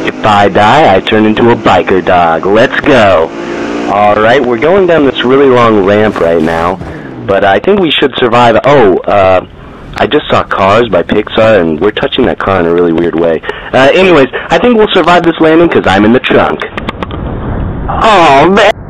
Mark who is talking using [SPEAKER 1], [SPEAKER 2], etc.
[SPEAKER 1] If I die, I turn into a biker dog. Let's go. Alright, we're going down this really long ramp right now, but I think we should survive. I just saw Cars by Pixar, and we're touching that car in a really weird way. Anyways, I think we'll survive this landing because I'm in the trunk. Oh, man.